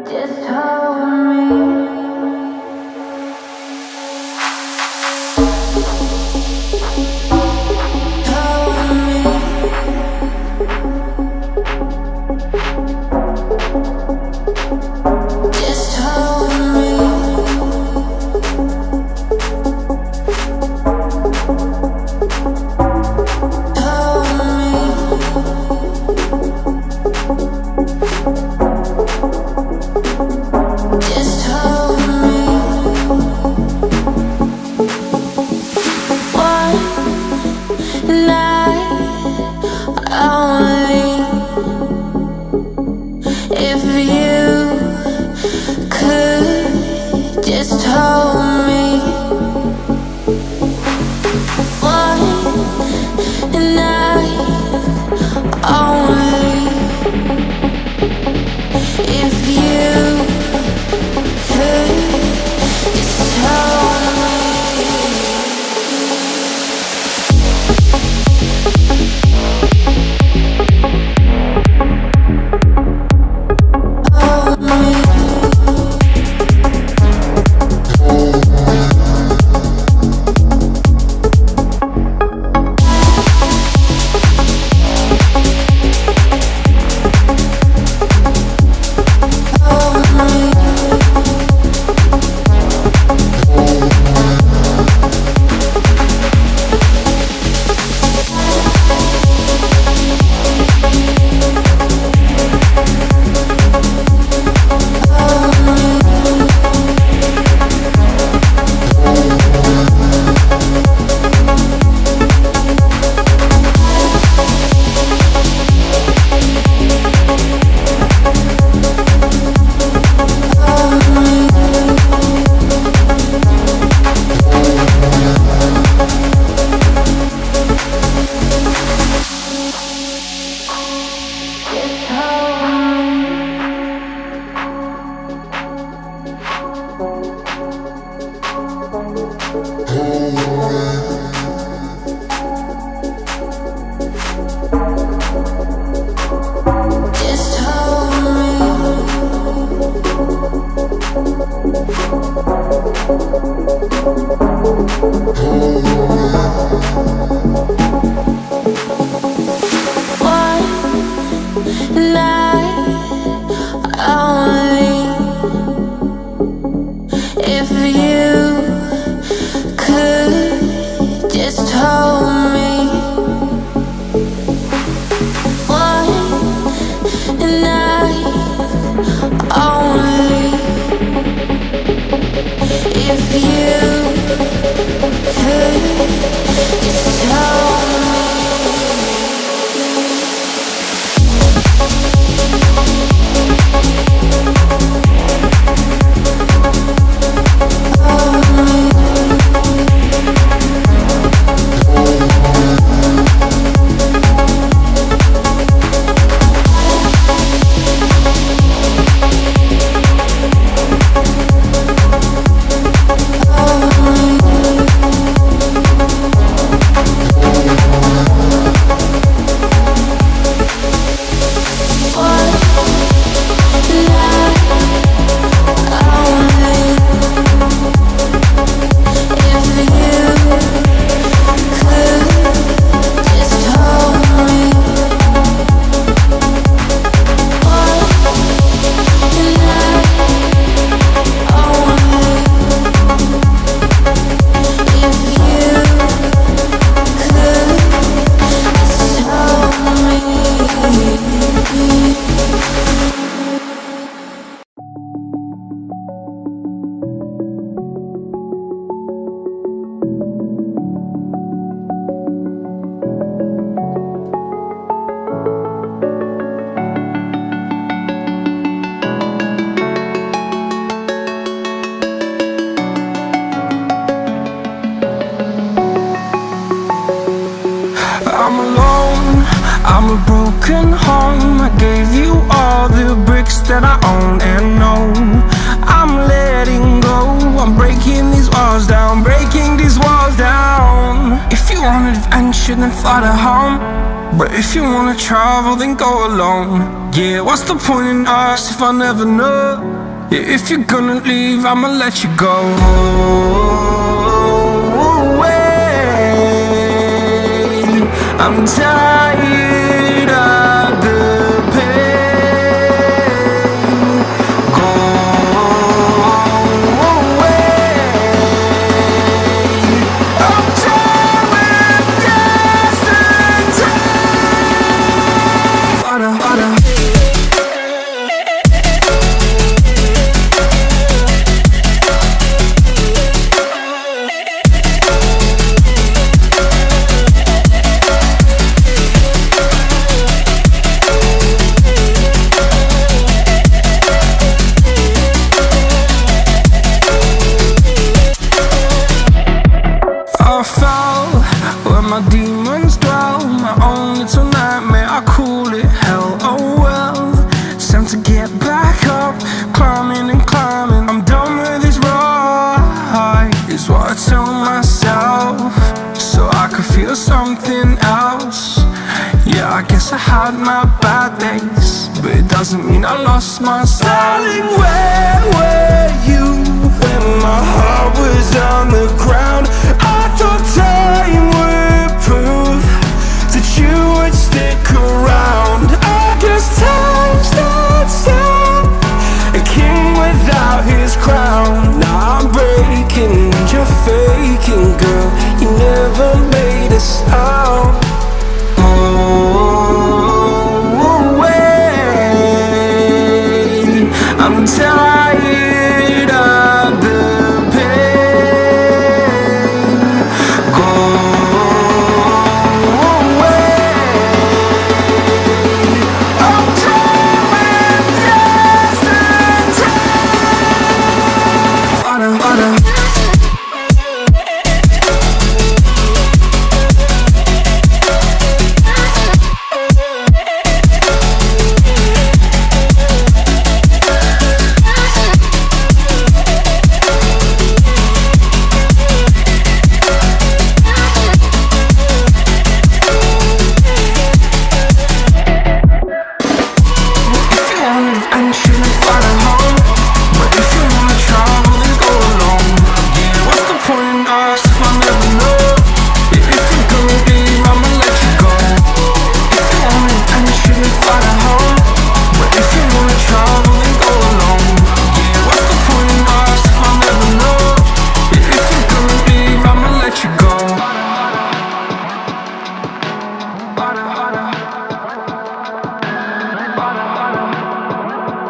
Just hold me. If you could just hold me one night only. If you could just hold me. If you could just hold me one night only. If you could just hold me. I'm alone, I'm a broken home. I gave you all the bricks that I own and know. I'm letting go, I'm breaking these walls down, breaking these walls down. If you want adventure, then fly to home. But if you wanna travel, then go alone. Yeah, what's the point in us if I never know? Yeah, if you're gonna leave, I'ma let you go. I'm tired of the pain. Go away. I'm tired of yesterday. Fada, fada. I fell where my demons dwell. My own little nightmare, I call it hell. Oh well, it's time to get back up. Climbing and climbing, I'm done with this ride, is what I tell myself, so I could feel something else. Yeah, I guess I had my bad days, but it doesn't mean I lost myself. Darling, where were you when my heart was on the ground? I thought time would prove that you would stick around.